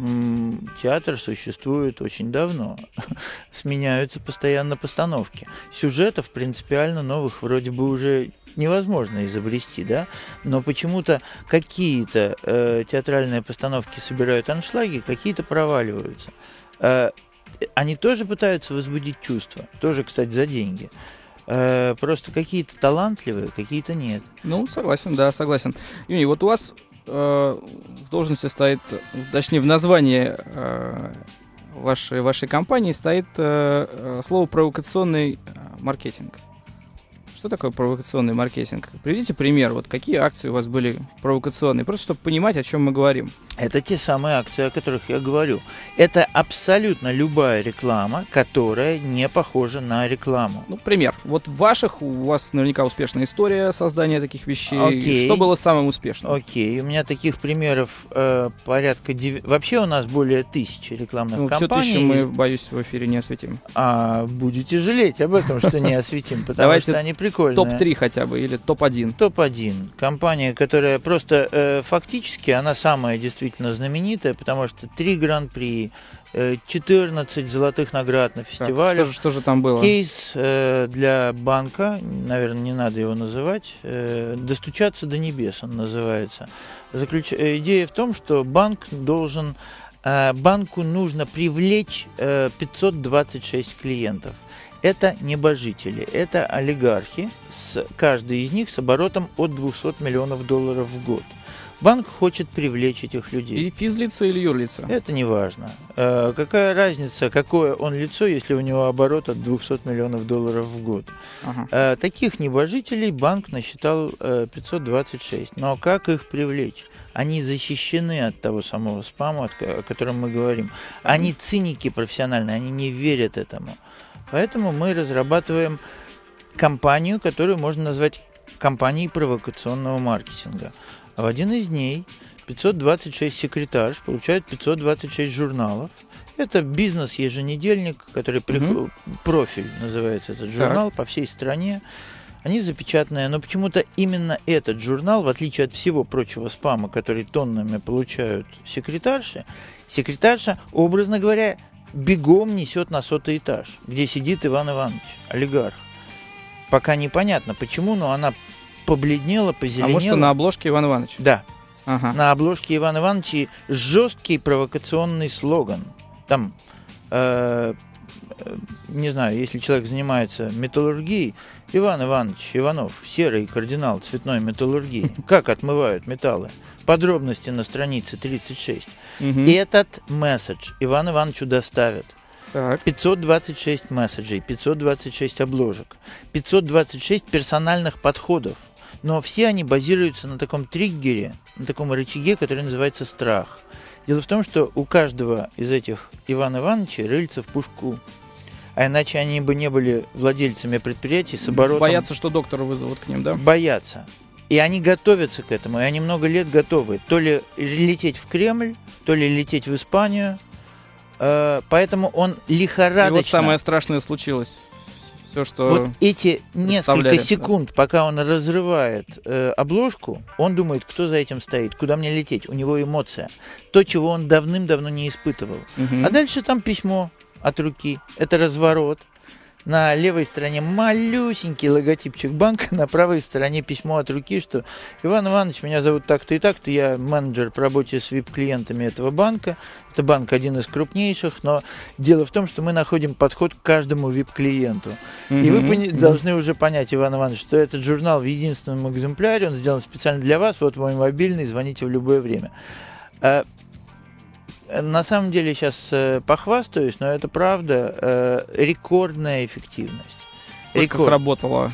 A: Театр существует очень давно. Сменяются постоянно постановки. Сюжетов принципиально новых вроде бы уже невозможно изобрести, да? Но почему-то какие-то театральные постановки собирают аншлаги, какие-то проваливаются. Они тоже пытаются возбудить чувства. Тоже, кстати, за деньги. Просто какие-то талантливые, какие-то нет.
C: Ну, согласен, да, согласен. Юний, вот у вас в должности стоит, точнее, в названии вашей компании стоит слово «провокационный маркетинг». Что такое провокационный маркетинг? Приведите пример, вот какие акции у вас были провокационные, просто чтобы понимать, о чем мы говорим.
A: Это те самые акции, о которых я говорю. Это абсолютно любая реклама, которая не похожа на рекламу.
C: Ну, пример. Вот у вас наверняка успешная история создания таких вещей.
A: Окей.
C: Что было самым успешным?
A: Окей, у меня таких примеров порядка... Вообще у нас более 1000 рекламных кампаний.
C: Все 1000 мы, боюсь, в эфире не осветим.
A: Будете жалеть об этом, что не осветим, потому что они прикольные.
C: Топ-3 хотя бы, или топ-1?
A: Топ-1. Компания, которая просто фактически, она самая действительно знаменитая, потому что 3 гран-при, 14 золотых наград на фестивале.
C: Что же там было?
A: Кейс для банка, наверное, не надо его называть, «Достучаться до небес» он называется. Идея в том, что банку нужно привлечь 526 клиентов. Это небожители, это олигархи, каждый из них с оборотом от $200 миллионов в год. Банк хочет привлечь этих людей.
C: И физлица или юрлица?
A: Это не важно. Какая разница, какое он лицо, если у него оборот от $200 миллионов в год? Ага. Таких небожителей банк насчитал 526. Но как их привлечь? Они защищены от того самого спама, о котором мы говорим. Они циники профессиональные, они не верят этому. Поэтому мы разрабатываем компанию, которую можно назвать компанией провокационного маркетинга. В один из дней 526 секретарш получают 526 журналов Это бизнес-еженедельник, который профиль называется этот журнал, по всей стране. Они запечатанные, но почему-то именно этот журнал, в отличие от всего прочего спама, который тоннами получают секретарша, образно говоря, бегом несет на 100-й этаж, где сидит Иван Иванович, олигарх. Пока непонятно почему, но она побледнела, позеленела.
C: А может, на обложке Иван Иванович?
A: Да.
C: Ага.
A: На обложке Иван Иванович жесткий провокационный слоган. Там, не знаю, если человек занимается металлургией, Иван Иванович Иванов, серый кардинал цветной металлургии. Как отмывают металлы? Подробности на странице 36. И этот месседж Ивану Ивановичу доставят.
C: Так.
A: 526 месседжей, 526 обложек, 526 персональных подходов. Но все они базируются на таком триггере, на таком рычаге, который называется страх. Дело в том, что у каждого из этих Ивана Ивановича рыльца в пушку. А иначе они бы не были владельцами предприятий с оборотом...
C: Боятся, что доктора вызовут к ним, да?
A: Боятся. И они готовятся к этому, и они много лет готовы. То ли лететь в Кремль, то ли лететь в Испанию. Поэтому он лихорадочно...
C: И вот самое страшное случилось. Все, что
A: вот эти несколько секунд, пока он разрывает обложку, он думает, кто за этим стоит, куда мне лететь. У него эмоция. То, чего он давным-давно не испытывал. А дальше там письмо от руки. Это разворот. На левой стороне малюсенький логотипчик банка, на правой стороне письмо от руки, что Иван Иванович, меня зовут так-то и так-то, я менеджер по работе с VIP-клиентами этого банка. Это банк один из крупнейших, но дело в том, что мы находим подход к каждому VIP-клиенту. И вы должны уже понять, Иван Иванович, что этот журнал в единственном экземпляре, он сделан специально для вас, вот мой мобильный, звоните в любое время. На самом деле сейчас похвастаюсь, но это правда, рекордная эффективность.
C: Сколько сработало?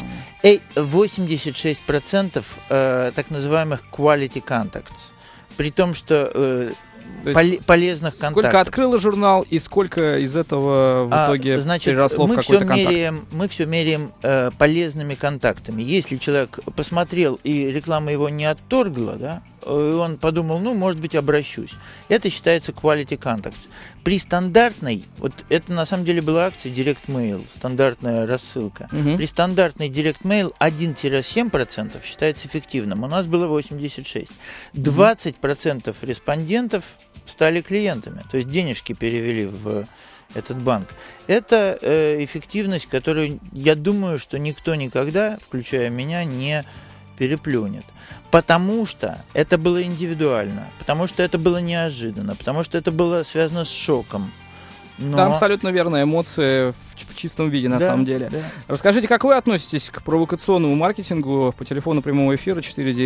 A: 86% так называемых quality contacts. При том, что полезных контактов.
C: Сколько открыло журнал и сколько из этого в итоге переросло в какой-то контакт?
A: Мы все меряем полезными контактами. Если человек посмотрел и реклама его не отторгла, да, и он подумал, ну, может быть, обращусь. Это считается quality contacts. При стандартной, вот это на самом деле была акция Direct Mail, стандартная рассылка. При стандартной Direct Mail 1-7% считается эффективным. У нас было 86%. 20% респондентов стали клиентами, то есть денежки перевели в этот банк. Это эффективность, которую, я думаю, что никто никогда, включая меня, не переплюнет. Потому что это было индивидуально, потому что это было неожиданно, потому что это было связано с шоком. Но...
C: Да, абсолютно верно, эмоции в чистом виде на самом деле. Да. Расскажите, как вы относитесь к провокационному маркетингу по телефону прямого эфира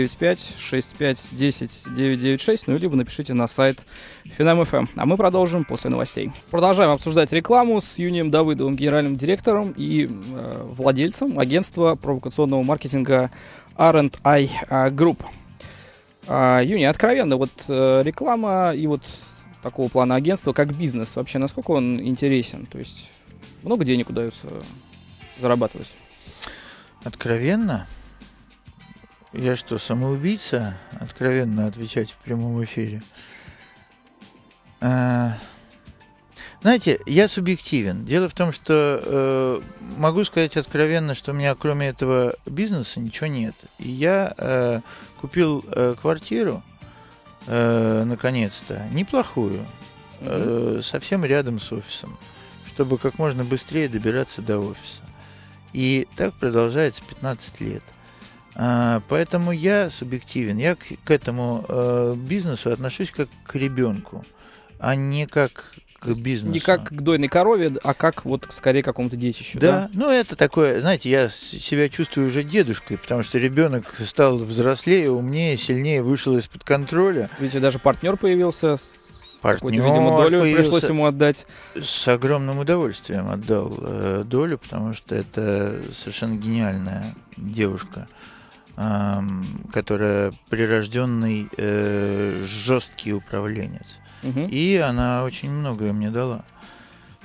C: 495-6510-996, ну, либо напишите на сайт Финам.ФМ. А мы продолжим после новостей. Продолжаем обсуждать рекламу с Юнием Давыдовым, генеральным директором и владельцем агентства провокационного маркетинга R&I Group. Юния, откровенно, вот реклама и вот такого плана агентства, как бизнес, вообще насколько он интересен? То есть много денег удается зарабатывать?
A: Откровенно? Я что, самоубийца? Откровенно отвечать в прямом эфире? Знаете, я субъективен. Дело в том, что могу сказать откровенно, что у меня кроме этого бизнеса ничего нет. И я купил квартиру, наконец-то, неплохую, совсем рядом с офисом, чтобы как можно быстрее добираться до офиса. И так продолжается 15 лет. Поэтому я субъективен. Я к этому бизнесу отношусь как к ребенку, а не как к бизнесу.
C: Не как к дойной корове, а как вот скорее к какому-то детищу.
A: Да, ну это такое, знаете, я себя чувствую уже дедушкой, потому что ребенок стал взрослее, умнее, силнее, вышел из-под контроля.
C: Видите, даже партнер появился, какую-то, видимо, долю пришлось ему отдать.
A: С огромным удовольствием отдал долю, потому что это совершенно гениальная девушка, которая прирожденный жесткий управленец. И она очень многое мне дала.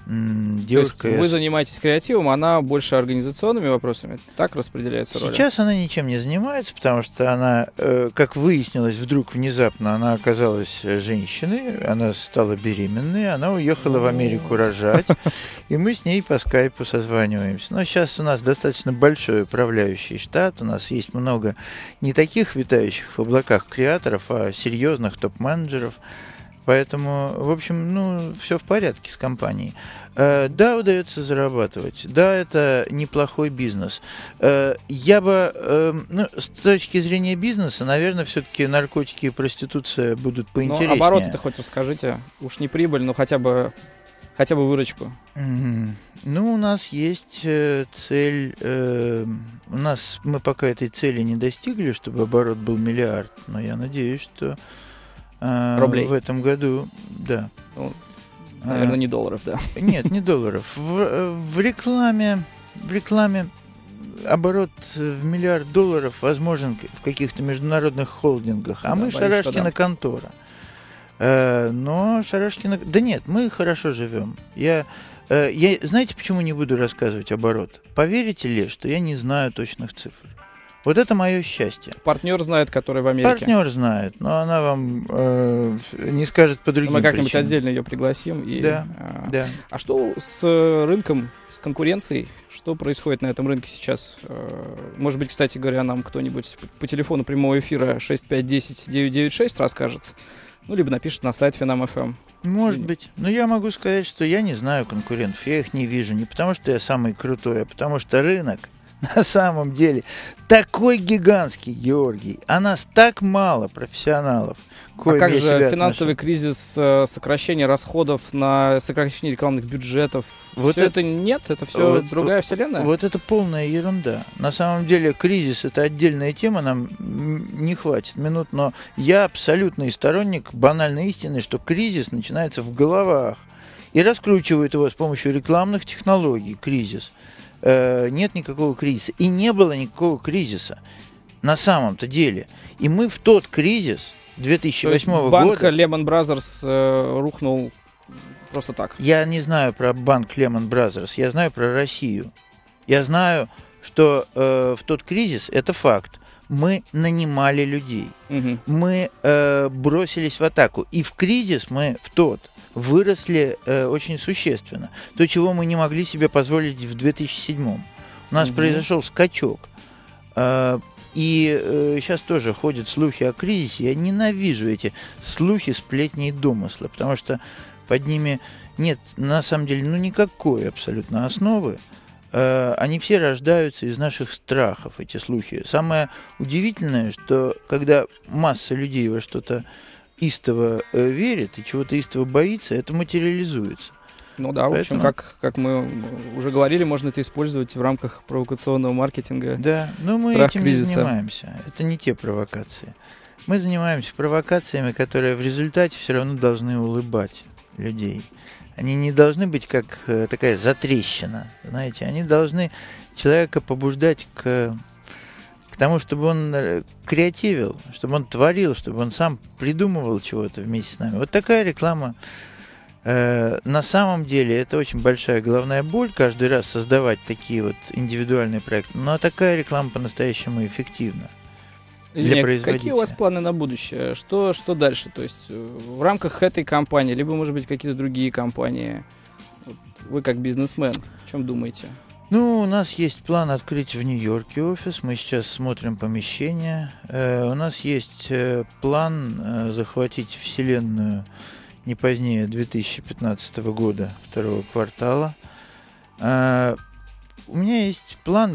A: девушка...
C: То есть вы занимаетесь креативом, она больше организационными вопросами? Так распределяется роль?
A: Сейчас она ничем не занимается, потому что она, как выяснилось, вдруг внезапно она оказалась женщиной, она стала беременной, она уехала в Америку рожать, и мы с ней по скайпу созваниваемся. Но сейчас у нас достаточно большой управляющий штат, у нас есть много не таких витающих в облаках креаторов, а серьезных топ-менеджеров. Поэтому, в общем, все в порядке с компанией. Да, удается зарабатывать. Да, это неплохой бизнес. Я бы, с точки зрения бизнеса, наверное, все-таки наркотики и проституция будут поинтереснее.
C: Ну, обороты-то хоть расскажите. Уж не прибыль, но хотя бы выручку.
A: Ну, у нас есть цель. Мы пока этой цели не достигли, чтобы оборот был миллиард. Но я надеюсь, что
C: рублей
A: в этом году, да.
C: Ну, наверное, не долларов, да.
A: Нет, не долларов. В рекламе оборот в $1 миллиард возможен в каких-то международных холдингах, а мы Шарашкина контора. Но Шарашкина... Да нет, мы хорошо живем. Я знаете, почему не буду рассказывать оборот? Поверите ли, что я не знаю точных цифр? Вот это мое счастье.
C: Партнер знает, который в Америке.
A: Партнер знает, но она вам не скажет по другим
C: Мы как-нибудь
A: причинам.
C: отдельно ее пригласим.
A: Да.
C: А что с рынком, с конкуренцией? Что происходит на этом рынке сейчас? Может быть, кстати говоря, нам кто-нибудь по телефону прямого эфира 6510-996 расскажет. Ну, либо напишет на сайт Финам.ФМ.
A: Может быть. Но я могу сказать, что я не знаю конкурентов. Я их не вижу. Не потому, что я самый крутой, а потому что рынок на самом деле такой гигантский, Георгий. А нас так мало профессионалов.
C: А как же финансовый кризис, сокращение расходов на сокращение рекламных бюджетов? Вот это нет? Это все другая вселенная?
A: Вот это полная ерунда. На самом деле кризис — это отдельная тема, нам не хватит минут, но я абсолютный сторонник банальной истины, что кризис начинается в головах и раскручивают его с помощью рекламных технологий. Кризис. Нет никакого кризиса. И не было никакого кризиса на самом-то деле. И мы в тот кризис 2008 года...
C: Банк Lehman Brothers рухнул просто так.
A: Я не знаю про банк Lehman Brothers, я знаю про Россию. Я знаю, что в тот кризис, это факт, мы нанимали людей.
C: Угу.
A: Мы бросились в атаку. И в кризис мы выросли очень существенно. То, чего мы не могли себе позволить в 2007. У нас произошел скачок. И сейчас тоже ходят слухи о кризисе. Я ненавижу эти слухи, сплетни и домыслы, потому что под ними нет, на самом деле, никакой абсолютно основы. Они все рождаются из наших страхов, эти слухи. Самое удивительное, что когда масса людей во что-то истово верит и чего-то истово боится, это материализуется.
C: Ну да, поэтому... в общем, как мы уже говорили, можно это использовать в рамках провокационного маркетинга.
A: Да, но мы этим не занимаемся. Это не те провокации. Мы занимаемся провокациями, которые в результате все равно должны улыбать людей. Они не должны быть как такая затрещина, знаете. Они должны человека побуждать к тому, чтобы он креативил, чтобы он творил, чтобы он сам придумывал чего-то вместе с нами. Вот такая реклама. На самом деле это очень большая головная боль каждый раз создавать такие вот индивидуальные проекты, но такая реклама по-настоящему эффективна для производителя.
C: Какие у вас планы на будущее? Что дальше? То есть в рамках этой компании, либо, может быть, какие-то другие компании? Вот вы как бизнесмен, о чем думаете?
A: Ну, у нас есть план открыть в Нью-Йорке офис. Мы сейчас смотрим помещение. У нас есть план захватить вселенную не позднее 2015 года, второго квартала. У меня есть план,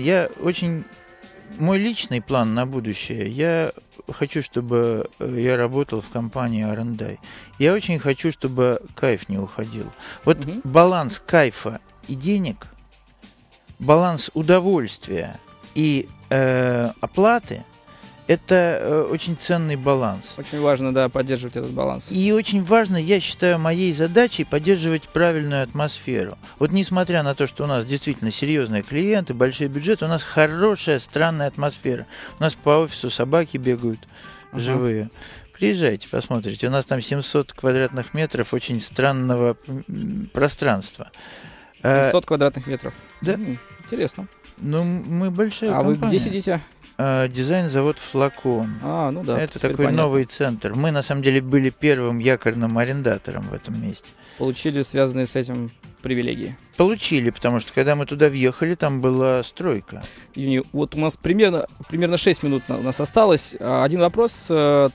A: мой личный план на будущее. Я хочу, чтобы я работал в компании R&I. Я очень хочу, чтобы кайф не уходил. Вот баланс кайфа и денег, баланс удовольствия и оплаты, это очень ценный баланс.
C: Очень важно, да, поддерживать этот баланс.
A: И очень важно, я считаю, моей задачей поддерживать правильную атмосферу. Вот несмотря на то, что у нас действительно серьезные клиенты, большие бюджеты, у нас хорошая, странная атмосфера. У нас по офису собаки бегают живые. Приезжайте, посмотрите. У нас там 700 квадратных метров очень странного пространства.
C: 700 квадратных метров?
A: Да.
C: Интересно.
A: Ну, мы большая компания.
C: Вы где сидите?
A: Дизайн-завод «Флакон».
C: Ну да.
A: Это такой новый центр. Мы, на самом деле, были первым якорным арендатором в этом месте.
C: Получили связанные с этим привилегии?
A: Получили, потому что, когда мы туда въехали, там была стройка.
C: Евгений, вот у нас примерно 6 минут у нас осталось. Один вопрос.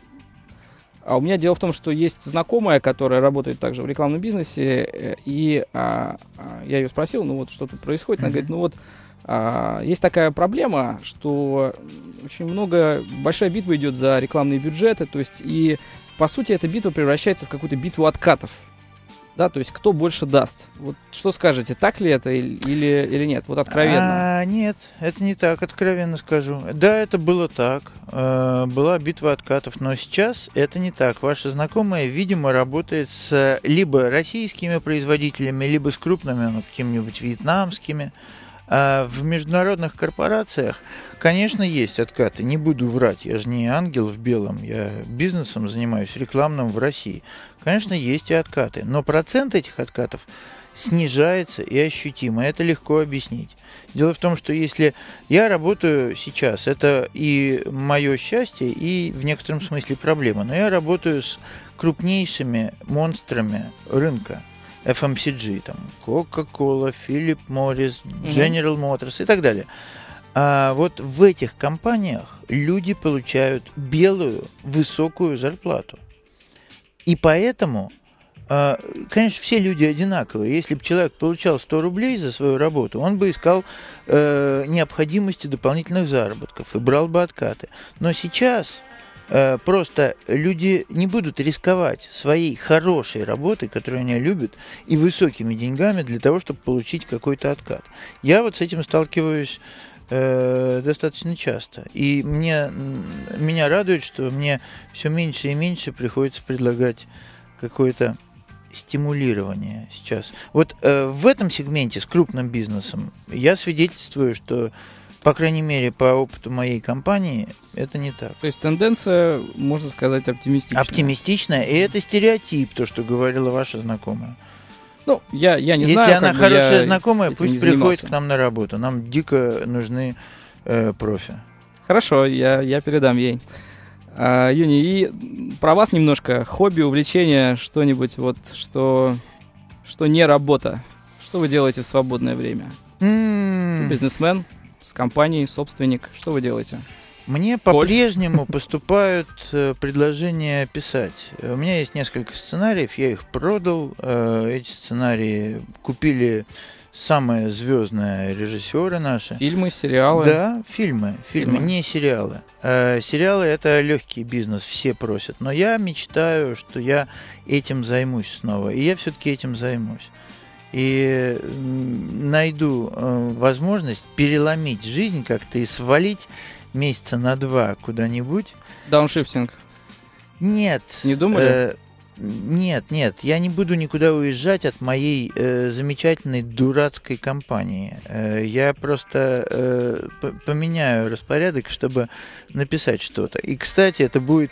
C: У меня дело в том, что есть знакомая, которая работает также в рекламном бизнесе, и я ее спросил, ну вот что тут происходит, она говорит, ну вот есть такая проблема, что очень большая битва идет за рекламные бюджеты, то есть и по сути эта битва превращается в какую-то битву откатов, да, то есть кто больше даст. Вот что скажете, так ли это или нет? Вот откровенно.
A: Нет, это не так, откровенно скажу. Да, это было так, была битва откатов, но сейчас это не так. Ваша знакомая, видимо, работает с либо российскими производителями, либо с крупными, какими-нибудь вьетнамскими. А в международных корпорациях, конечно, есть откаты. Не буду врать, я же не ангел в белом, я бизнесом занимаюсь, рекламным в России. Конечно, есть и откаты, но процент этих откатов снижается и ощутимо. Это легко объяснить. Дело в том, что если я работаю сейчас, это и мое счастье, и в некотором смысле проблема, но я работаю с крупнейшими монстрами рынка. FMCG, там, Coca-Cola, Philip Morris, General Motors и так далее. А вот в этих компаниях люди получают белую, высокую зарплату. И поэтому, конечно, все люди одинаковые. Если бы человек получал 100 рублей за свою работу, он бы искал необходимости дополнительных заработков и брал бы откаты. Но сейчас просто люди не будут рисковать своей хорошей работой, которую они любят, и высокими деньгами для того, чтобы получить какой-то откат. Я вот с этим сталкиваюсь достаточно часто. И меня радует, что мне все меньше и меньше приходится предлагать какое-то стимулирование сейчас. Вот в этом сегменте с крупным бизнесом я свидетельствую, что, по крайней мере, по опыту моей компании, это не так.
C: То есть тенденция, можно сказать, оптимистичная.
A: Оптимистичная, и это стереотип, то, что говорила ваша знакомая.
C: Ну, я не
A: Если
C: знаю.
A: Если она хорошая знакомая, пусть приходит
C: занимался.
A: к нам на работу. Нам дико нужны профи.
C: Хорошо, я передам ей. Юни, и про вас немножко. Хобби, увлечение, что-нибудь, вот, что не работа. Что вы делаете в свободное время? Бизнесмен, с компанией, собственник. Что вы делаете?
A: Мне по-прежнему поступают предложения писать. У меня есть несколько сценариев, я их продал. Эти сценарии купили самые звездные режиссеры наши.
C: Фильмы, сериалы?
A: Да, фильмы, не сериалы. Сериалы — это легкий бизнес, все просят. Но я мечтаю, что я этим займусь снова. И я все-таки этим займусь. И найду возможность переломить жизнь как-то и свалить месяца на 2 куда-нибудь.
C: Дауншифтинг?
A: Нет.
C: Не думали?
A: Нет, я не буду никуда уезжать от моей замечательной дурацкой компании. Я просто поменяю распорядок, чтобы написать что-то. И, кстати, это будет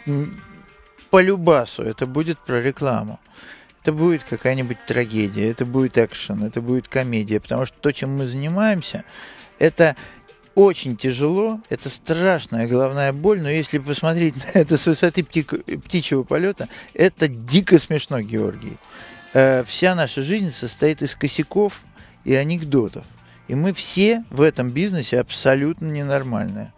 A: по любасу, это будет про рекламу. Это будет какая-нибудь трагедия, это будет экшен, это будет комедия, потому что то, чем мы занимаемся, это очень тяжело, это страшная головная боль, но если посмотреть на это с высоты птичьего полета, это дико смешно, Георгий. Вся наша жизнь состоит из косяков и анекдотов. И мы все в этом бизнесе абсолютно ненормальные.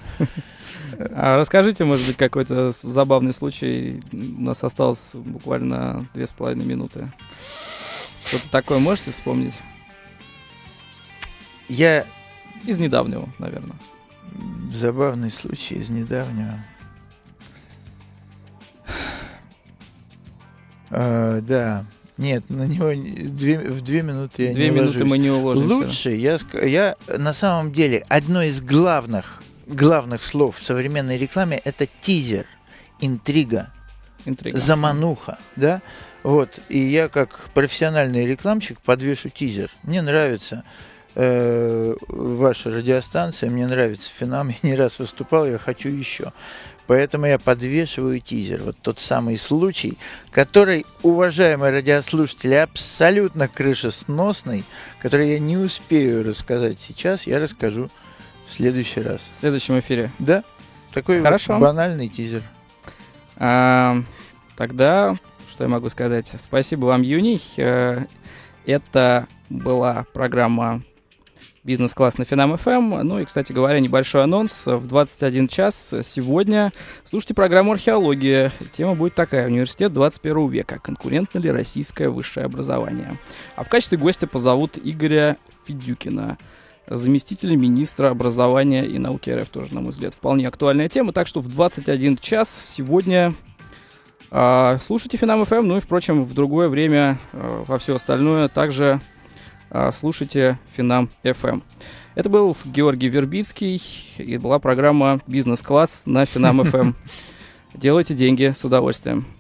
C: А расскажите, может быть, какой-то забавный случай. У нас осталось буквально 2,5 минуты. Что-то такое можете вспомнить? Из недавнего, наверное.
A: Забавный случай из недавнего. Да. Нет, на него в 2 минуты я не уложусь.
C: 2 минуты мы не уложимся.
A: Лучше, я на самом деле, одно из главных слов в современной рекламе — это тизер, интрига, замануха, да? Вот, и я как профессиональный рекламщик подвешу тизер. Мне нравится ваша радиостанция, мне нравится Финам, я не раз выступал, я хочу еще. Поэтому я подвешиваю тизер. Вот тот самый случай, который, уважаемые радиослушатели, абсолютно крышесносный, который я не успею рассказать сейчас, я расскажу в следующий раз.
C: В следующем эфире.
A: Да, такой
C: Хорошо.
A: Вот банальный тизер.
C: Тогда, что я могу сказать? Спасибо вам, Юний. Это была программа «Бизнес-класс» на Финам ФМ. Ну и, кстати говоря, небольшой анонс. В 21 час сегодня слушайте программу «Археология». Тема будет такая: «Университет 21 века. Конкурентно ли российское высшее образование?». А в качестве гостя позовут Игоря Федюкина, заместителя министра образования и науки РФ. Тоже, на мой взгляд, вполне актуальная тема. Так что в 21 час сегодня слушайте Финам ФМ. Ну и, впрочем, в другое время во все остальное также слушайте Финам ФМ. Это был Георгий Вербицкий, и была программа «Бизнес-класс» на Финам ФМ. Делайте деньги с удовольствием.